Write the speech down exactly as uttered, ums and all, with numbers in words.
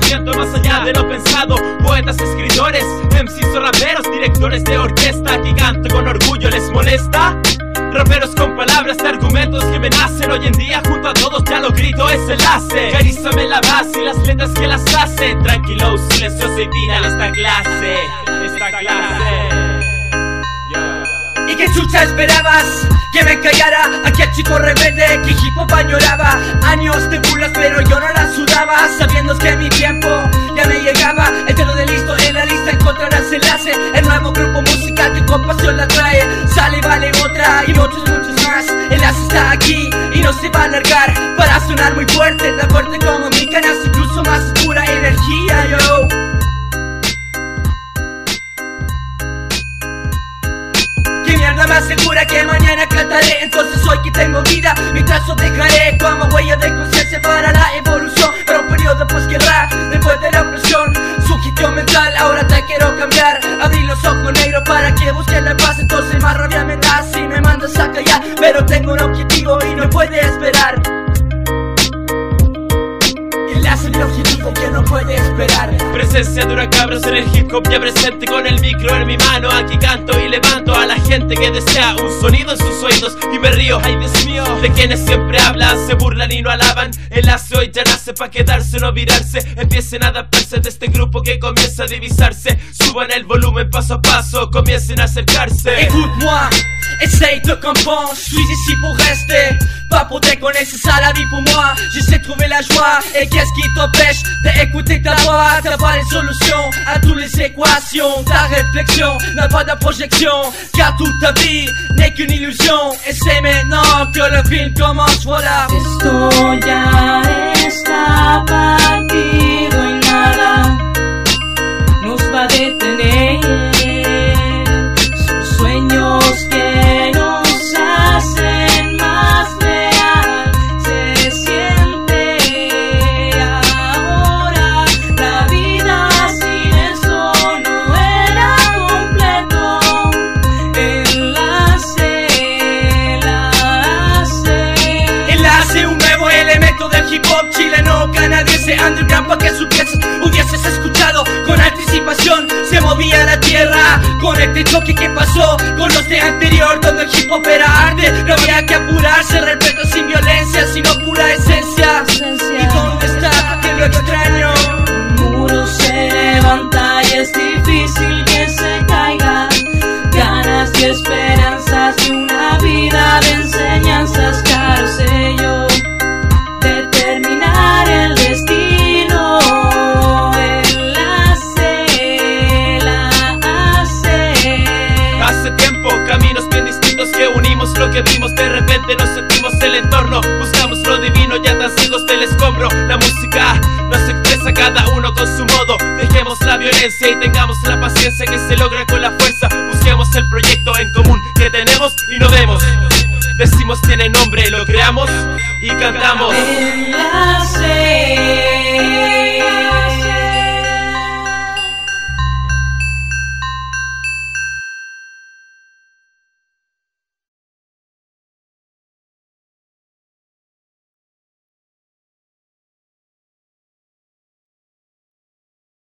siento más allá de lo pensado. Poetas, escritores, M Cs o raperos, directores de orquesta, aquí canto con orgullo, ¿les molesta? Raperos con palabras de argumentos que me nacen hoy en día, junto a todos ya lo grito, es enlace. Carízame la base y las letras que las hacen. Tranquilo, silencioso y final esta clase, esta clase. ¿Y qué chucha esperabas? Que me callara aquel chico rebelde que hip hop añoraba. Años de burlas pero yo no las sudaba, sabiendo que mi tiempo ya me llegaba. El dedo de listo en la lista encontrarás enlace. El nuevo grupo musical que con pasión la trae. Sale, vale otra y muchos, muchos más. Enlace está aquí y no se va a alargar para sonar muy fuerte, tan fuerte como mi canal, incluso más pura energía, yo. Que mierda más segura que mañana cantaré. Entonces hoy que tengo vida, mi trazo dejaré como huella de conciencia para la evolución. Para un periodo posguerra, después de la opresión. Sugestión mental, ahora te quiero cambiar. Abrí los ojos negros para que busques la paz. Entonces más rabia me da si me mandas a callar. Pero tengo un objetivo y no puede esperar. Enlace mi objetivo que no puede esperar. Presencia dura cabros en el hip hop ya presente, con el micro en mi mano. Aquí canto y levanto a la gente que desea un sonido en sus oídos. Y me río, ay Dios mío, de quienes siempre hablan, se burlan y no alaban. Enlace hoy ya nace pa' quedarse, no virarse. Empiecen a adaptarse de este grupo que comienza a divisarse. Suban el volumen paso a paso, comiencen a acercarse. Écoute-moi, essaye de comprendre, je suis ici pour rester. Pas pour déconner, c'est ça la vie pour moi. J'essaie de trouver la joie, et qu'est-ce qui t'empêche d'écouter ta voix? T'as pas les solutions à toutes les équations. Ta réflexion n'a pas de projection, car toute ta vie n'est qu'une illusion. Et c'est maintenant que le film commence, voilà. Esto ya está partido y nada nos va a detener. Son sueños que nos hacen más real. Se siente ahora la vida sin esto no era completo. Enlace, enlace. Enlace, un nuevo elemento del hip hop chileno canadiense underground, pa' que supieses, hubieses escuchado con anticipación. Se movía la tierra con este choque que pasó con los de anterior, donde el hip hop era arte. No había que apurarse, respeto sin violencia, sino pura esencia. ¿Y dónde está? Que lo extraño. Un muro se levanta y es difícil que se caiga. Ganas y esperanzas y una vida de enseñanzas. Claro sé yo, determinar el destino. Enlace, enlace. Hace tiempo, caminos bien distintos que unimos lo que vimos. De repente nos sentimos el entorno, buscamos lo divino, ya tan ciegos del escombro. La música nos expresa cada uno con su modo. Dejemos la violencia y tengamos la paciencia que se logra con la fuerza. Busquemos el proyecto en común que tenemos y no vemos. Decimos tiene nombre, lo creamos y cantamos. Enlace.